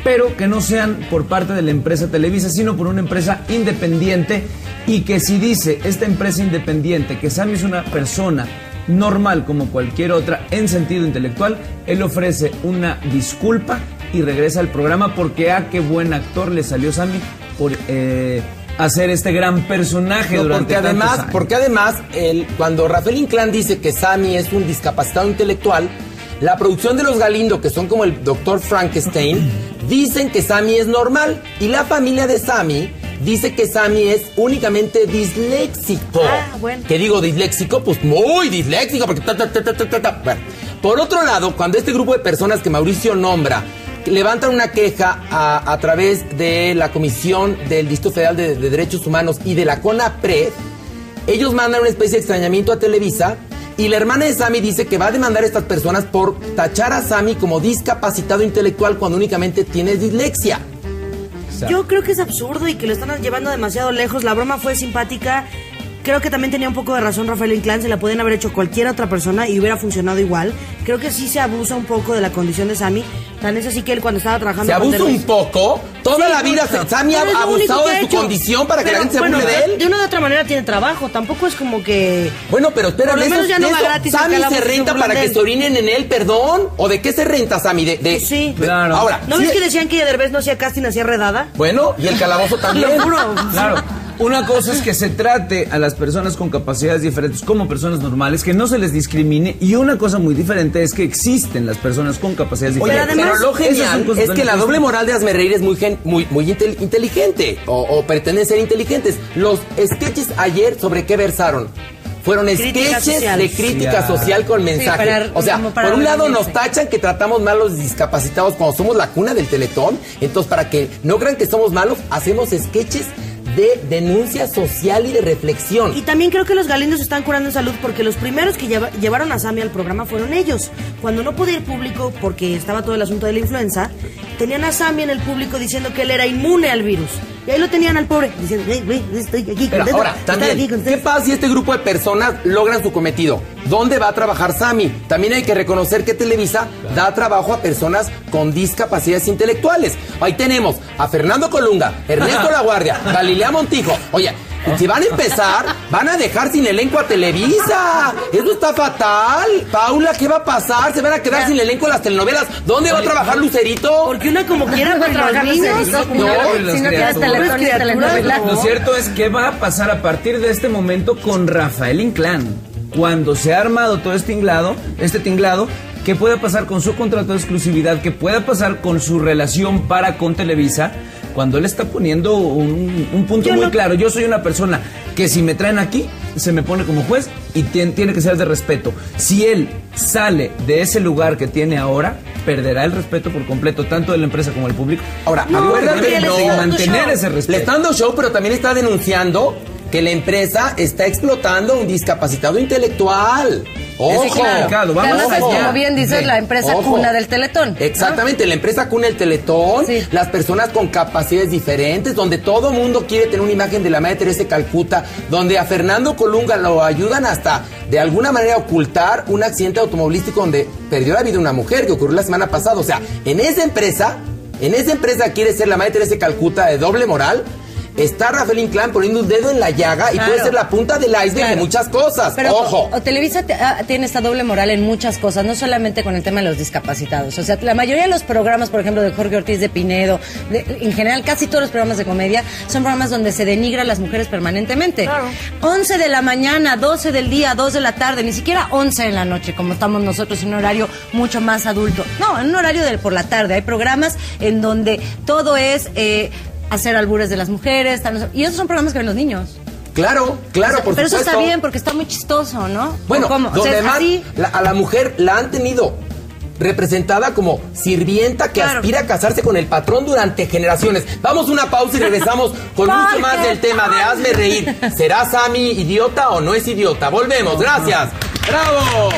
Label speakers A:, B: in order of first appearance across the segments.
A: pero que no sean por parte de la empresa Televisa, sino por una empresa independiente, y que si dice esta empresa independiente que Sammy es una persona normal como cualquier otra en sentido intelectual, él ofrece una disculpa y regresa al programa porque qué buen actor le salió Sammy por hacer este gran personaje durante tantos años.
B: Porque además, cuando Rafael Inclán dice que Sammy es un discapacitado intelectual, la producción de los Galindo, que son como el Dr. Frankenstein, dicen que Sammy es normal, y la familia de Sammy dice que Sammy es únicamente disléxico.
C: Bueno.
B: ¿Qué digo disléxico? Pues muy disléxico, porque Bueno, por otro lado, cuando este grupo de personas que Mauricio nombra levantan una queja a través de la Comisión del Distrito Federal de Derechos Humanos y de la CONAPRED, ellos mandan una especie de extrañamiento a Televisa, y la hermana de Sammy dice que va a demandar a estas personas por tachar a Sammy como discapacitado intelectual cuando únicamente tiene dislexia.
C: Yo creo que es absurdo y que lo están llevando demasiado lejos. La broma fue simpática. Creo que también tenía un poco de razón Rafael Inclán. Se la pueden haber hecho cualquier otra persona y hubiera funcionado igual. Creo que sí se abusa un poco de la condición de Sammy. Tan es así que él cuando estaba trabajando...
B: ¿Se abusa un poco? Toda la vida Sammy ha abusado de su condición para que la gente se burle de él.
C: De una u otra manera tiene trabajo. Tampoco es como que...
B: Bueno, pero espera,
C: por lo menos ya no va gratis.
B: Sammy se renta para que se orinen en él, perdón. ¿O de qué se renta Sammy?
C: Sí.
A: Claro.
B: Ahora,
C: ¿No ves que decían que Derbez no hacía casting, hacía redada?
B: Bueno, y el calabozo también.
C: Lo juro.
A: Claro. Una cosa es que se trate a las personas con capacidades diferentes como personas normales, que no se les discrimine, y una cosa muy diferente es que existen las personas con capacidades diferentes.
B: Oye, pero lo genial es que la doble moral de Hazme es muy inteligente, o pretenden ser inteligentes. Los sketches ayer, ¿sobre qué versaron? Fueron sketches de crítica social con mensaje.
C: Sí,
B: o sea, por un lado nos tachan que tratamos mal a los discapacitados cuando somos la cuna del Teletón. Entonces, para que no crean que somos malos, hacemos sketches de denuncia social y de reflexión.
C: Y también creo que los Galindos están curando en salud, porque los primeros que llevaron a Sammy al programa fueron ellos. Cuando no podía ir público porque estaba todo el asunto de la influenza, tenían a Sammy en el público diciendo que él era inmune al virus. Y ahí lo tenían al pobre diciendo, güey, estoy aquí
B: Pero
C: contento,
B: ahora, también, ¿qué pasa si este grupo de personas logran su cometido? ¿Dónde va a trabajar Sammy? También hay que reconocer que Televisa da trabajo a personas con discapacidades intelectuales. Ahí tenemos a Fernando Colunga, Ernesto La Guardia, Galilea Montijo. Oye, si van a empezar, van a dejar sin elenco a Televisa. Eso está fatal. Paula, ¿qué va a pasar? Se van a quedar sin elenco a las telenovelas. ¿Dónde va a trabajar Lucerito?
C: Porque una como quiera
D: va a trabajar Lucerito.
A: Lo cierto es que va a pasar a partir de este momento con Rafael Inclán. Cuando se ha armado todo este tinglado, ¿qué puede pasar con su contrato de exclusividad? ¿Qué puede pasar con su relación con Televisa? Cuando él está poniendo un punto muy claro. Yo soy una persona que si me traen aquí, se me pone como juez y tiene que ser de respeto. Si él sale de ese lugar que tiene ahora, perderá el respeto por completo, tanto de la empresa como del público.
B: Ahora,
A: acuérdate de mantener ese respeto.
B: Le está dando show, pero también está denunciando que la empresa está explotando a un discapacitado intelectual. Ojo,
D: claro. Como bien dices, la empresa cuna del Teletón.
B: Exactamente, la empresa cuna del Teletón, las personas con capacidades diferentes, donde todo mundo quiere tener una imagen de la Madre Teresa de Calcuta, donde a Fernando Colunga lo ayudan hasta de alguna manera a ocultar un accidente automovilístico donde perdió la vida una mujer que ocurrió la semana pasada. O sea, en esa empresa quiere ser la Madre Teresa de Calcuta de doble moral. Está Rafael Inclán poniendo un dedo en la llaga y puede ser la punta del iceberg de muchas cosas.
D: Pero
B: ojo.
D: Televisa tiene esta doble moral en muchas cosas, no solamente con el tema de los discapacitados. O sea, la mayoría de los programas, por ejemplo, de Jorge Ortiz de Pinedo, en general casi todos los programas de comedia, son programas donde se denigra a las mujeres permanentemente. Claro. 11 de la mañana, 12 del día, 2 de la tarde, ni siquiera 11 de la noche, como estamos nosotros en un horario mucho más adulto. No, en un horario por la tarde. Hay programas en donde todo es... hacer albures de las mujeres, y esos son programas que ven los niños.
B: Claro, por supuesto.
D: Pero eso está bien, porque está muy chistoso, ¿no?
B: Bueno, donde además a la mujer la han tenido representada como sirvienta que aspira a casarse con el patrón durante generaciones. Vamos a una pausa y regresamos con mucho más del tema de Hazme Reír. ¿Será Sammy idiota o no es idiota? Volvemos, gracias. ¡Bravo!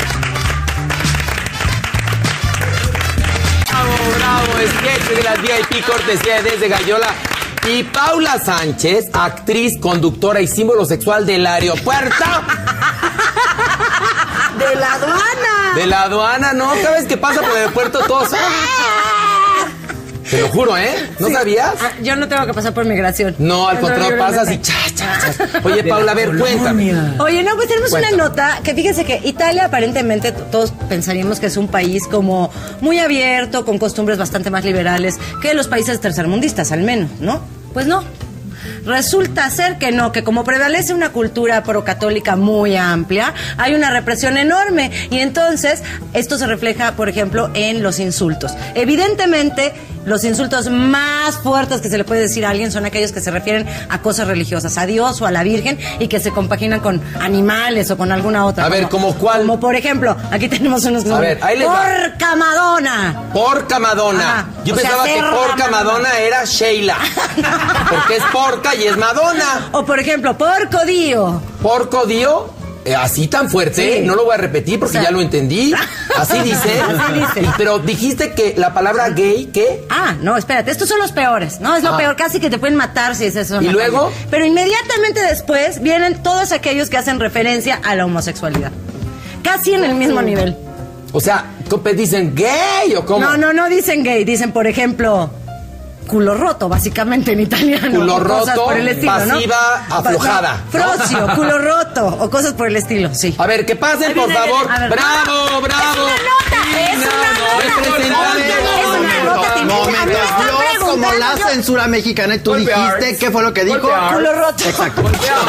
B: Bravo, sketch de las VIP, cortesía de Desde Gallola. Y Paula Sánchez, actriz, conductora y símbolo sexual del aeropuerto.
C: De la aduana.
B: De la aduana, ¿no? Cada vez que pasa por el aeropuerto todos... Te lo juro, ¿eh? ¿No sabías?
D: Yo no tengo que pasar por migración.
B: No, al contrario, pasas y Oye, Paula, a ver, cuéntame.
D: Oye, no, pues tenemos una nota que fíjense que Italia aparentemente todos pensaríamos que es un país como muy abierto, con costumbres bastante más liberales que los países tercermundistas, al menos, ¿no? Pues no. Resulta ser que no, que como prevalece una cultura procatólica muy amplia, hay una represión enorme y entonces esto se refleja, por ejemplo, en los insultos. Evidentemente, los insultos más fuertes que se le puede decir a alguien son aquellos que se refieren a cosas religiosas, a Dios o a la Virgen y que se compaginan con animales o con alguna otra.
B: A ver, ¿como cuál?
D: Como por ejemplo, aquí tenemos unos que son Porca Madonna.
B: Porca Madonna.
D: Ajá.
B: Yo pensaba que Porca Madonna era Sheila. Porque es porca y es Madonna.
D: O por ejemplo, Porco Dio.
B: Porco Dio. Así tan fuerte,
D: Sí.
B: No lo voy a repetir porque ya lo entendí. Así dice.
D: Así dice.
B: Pero dijiste que la palabra gay, ¿qué?
D: Ah, no, espérate, estos son los peores, ¿no? Es lo peor, casi que te pueden matar si es eso.
B: ¿Y luego?
D: Pero inmediatamente después vienen todos aquellos que hacen referencia a la homosexualidad. Casi en el mismo nivel.
B: O sea, ¿dicen gay o cómo?
D: No dicen gay, dicen, por ejemplo, culo roto, básicamente en italiano.
B: Culo
D: o cosas
B: roto,
D: por el estilo,
B: pasiva,
D: ¿no?
B: aflojada.
D: Frocio, culo roto, o cosas por el estilo, sí.
B: A ver, que pasen,
D: Ahí
B: por
D: viene,
B: favor.
D: a ver.
B: ¡Bravo, bravo!
D: Es una nota.
E: Momento, yo como la censura mexicana, tú dijiste, ¿qué fue lo que dijo?
D: Culo roto.
E: Exacto.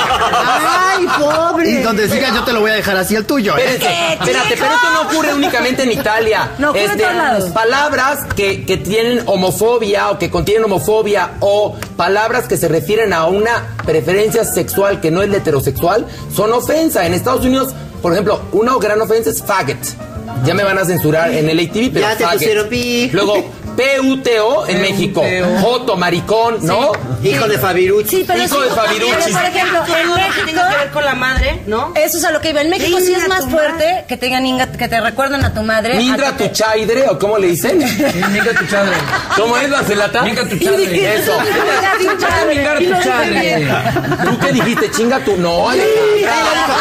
C: Ay, pobre.
E: Y donde sigas yo te lo voy a dejar así el tuyo, ¿eh?
B: Espérate, pero esto no ocurre únicamente en Italia.
D: No, ocurre en todos lados.
B: Palabras que tienen homofobia o que contienen homofobia o palabras que se refieren a una preferencia sexual que no es la heterosexual son ofensa. En Estados Unidos, por ejemplo, una gran ofensa es faggot. Ya me van a censurar en el ATV, pero
C: Ya te
B: faggot.
C: pusieron pi.
B: Luego, PUTO en México. Joto, maricón, ¿no?
C: Hijo de Fabirucci.
D: Sí, pero
B: Hijo de Fabirucci.
D: Pero, por ejemplo, en
C: Todo lo que
D: México,
C: tenga que ver con la madre, ¿no?
D: eso es a lo que iba. En México sí es
C: Inga
D: más
C: tu
D: fuerte que te digan Inga, que te recuerdan a tu madre.
B: Mindra
D: a que
B: tu chaidre, o cómo le dicen.
A: Minga tu chadre.
B: ¿Cómo es la celata?
A: Minga tu chadre.
B: Eso.
A: Mingar tu chadre.
B: ¿Tú qué dijiste? Chinga tu. No, Alejandra.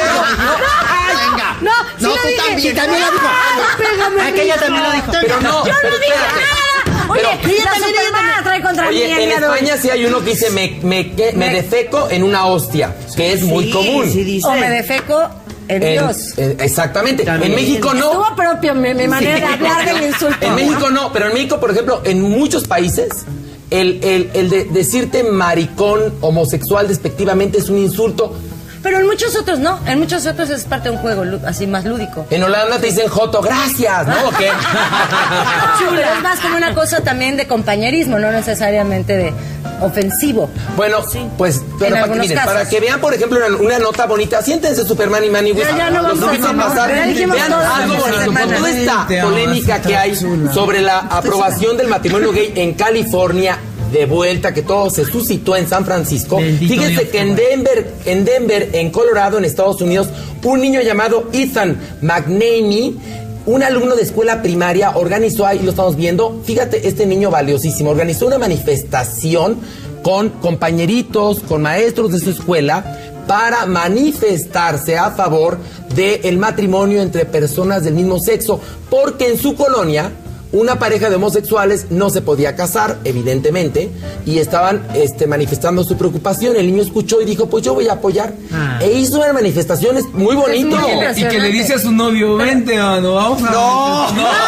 D: No, sí
E: No,
D: lo
E: tú
D: dije.
E: también,
D: Sí,
E: también lo dijo.
C: Pégame. Aquella también lo dijo.
B: Pero no,
D: Yo
B: pero
D: no dije
B: espérate.
D: nada. Oye,
B: Pero-
D: ella también trae contra mí.
B: Oye,
D: el
B: en
D: día de hoy.
B: España sí hay uno que dice me defeco en una hostia, que es muy común.
C: Sí, dice.
D: O me defeco en Dios.
B: Exactamente.
C: También.
B: En México no.
D: Estuvo propio mi manera de hablar del insulto.
B: En México no, pero en México, por ejemplo, en muchos países, el de decirte maricón homosexual despectivamente es un insulto.
D: Pero en muchos otros no. En muchos otros es parte de un juego así más lúdico.
B: En Holanda te dicen joto, gracias, ¿no? ¿O qué?
D: Pero es más como una cosa también de compañerismo, no necesariamente de ofensivo.
B: Bueno, pues, pero para que,
D: algunos
B: miren,
D: casos.
B: para que vean, por ejemplo, una nota bonita, siéntense Superman y Manny Wiz.
D: Ya no
B: Los
D: vamos a
B: invito
D: hacer,
B: pasar.
D: no, ya dijimos
B: Vean
D: todas
B: algo
D: esta
B: bonito,
D: semana.
B: con toda esta polémica que hay sobre la aprobación del matrimonio gay en California, de vuelta, que todo se suscitó en San Francisco.
A: Bendito
B: Fíjense
A: Dios,
B: que en Denver, en Colorado, en Estados Unidos, un niño llamado Ethan McNamee, un alumno de escuela primaria, organizó, ahí lo estamos viendo, fíjate, este niño valiosísimo, organizó una manifestación con compañeritos, con maestros de su escuela, para manifestarse a favor del matrimonio entre personas del mismo sexo, porque en su colonia una pareja de homosexuales no se podía casar, evidentemente, y estaban manifestando su preocupación. El niño escuchó y dijo, pues yo voy a apoyar. E hizo unas manifestaciones muy bonito.
D: muy
A: Y que le dice a su novio, vente, mano, vamos a... No.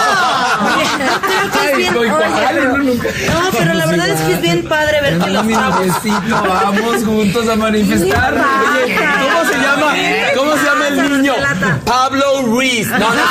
C: Creo que es bien- No, pero la verdad es que es bien padre ver que los chavos.
A: Vamos juntos a manifestar.
B: Oye, ¿cómo se llama el niño? Pablo Ruiz. No, no es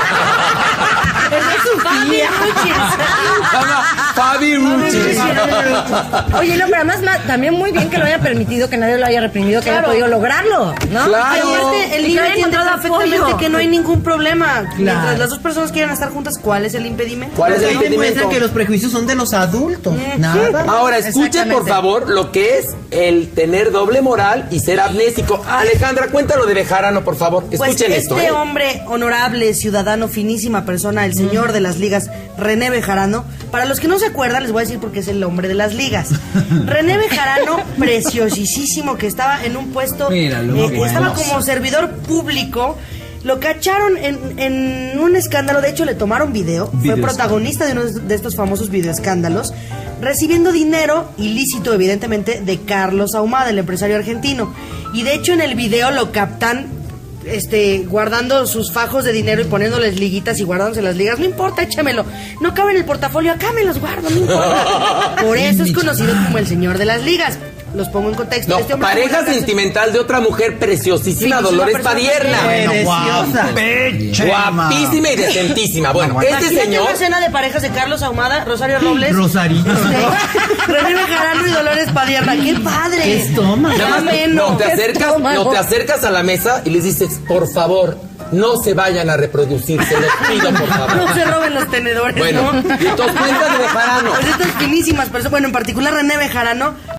C: Fabi Ruchis.
B: Se llama Fabi Ruchis.
D: Oye, no, pero además también muy bien que lo haya permitido, que nadie lo haya reprimido, que haya podido lograrlo, ¿no?
B: Claro.
C: Pero aparte, el
D: Y que
C: niño
D: haya
C: entiende
D: encontrado
C: perfectamente
D: apoyo.
C: que no hay ningún problema. Mientras las dos personas quieran estar juntas, ¿cuál es el impedimento?
B: ¿Cuál es el
E: Ahí demuestra
B: impedimento?
E: que los prejuicios son de los adultos. Nada.
B: Ahora, escuchen por favor lo que es el tener doble moral y ser amnésico. Alejandra, cuéntalo de Bejarano, por favor.
C: Pues
B: Escuchen esto.
C: este hombre honorable, ciudadano, finísima persona, el señor de las ligas, René Bejarano. Para los que no se acuerdan, les voy a decir porque es el hombre de las ligas. René Bejarano, preciosísimo, que estaba en un puesto,
A: Míralo,
C: que
A: bueno.
C: estaba como servidor público Lo cacharon en un escándalo, de hecho le tomaron video, fue protagonista de uno de estos famosos videoescándalos, recibiendo dinero ilícito, evidentemente, de Carlos Ahumada, el empresario argentino. Y de hecho en el video lo captan guardando sus fajos de dinero y poniéndoles liguitas y guardándose las ligas. No importa, échamelo. No cabe en el portafolio, acá me los guardo, no importa. Por eso es conocido como el señor de las ligas. Los pongo en contexto.
B: No, pareja sentimental de otra mujer preciosísima,
C: Sí,
B: Dolores
C: una persona
B: Padierna.
E: Guapísima.
B: Guapísima y decentísima. Bueno, este
C: Imagínate
B: señor...
C: una escena de parejas de Carlos Ahumada, Rosario Robles,
E: Rosarito.
C: René Bejarano y Dolores Padierna. ¡Qué padre!
E: ¡Qué estómago!
B: Nada más, no te acercas a la mesa y les dices, por favor, no se vayan a reproducir, se los pido, por favor.
C: No se roben los tenedores,
B: Bueno,
C: ¿no?
B: y entonces cuéntame de Bejarano.
C: Pues estas finísimas personas, bueno, en particular René Bejarano,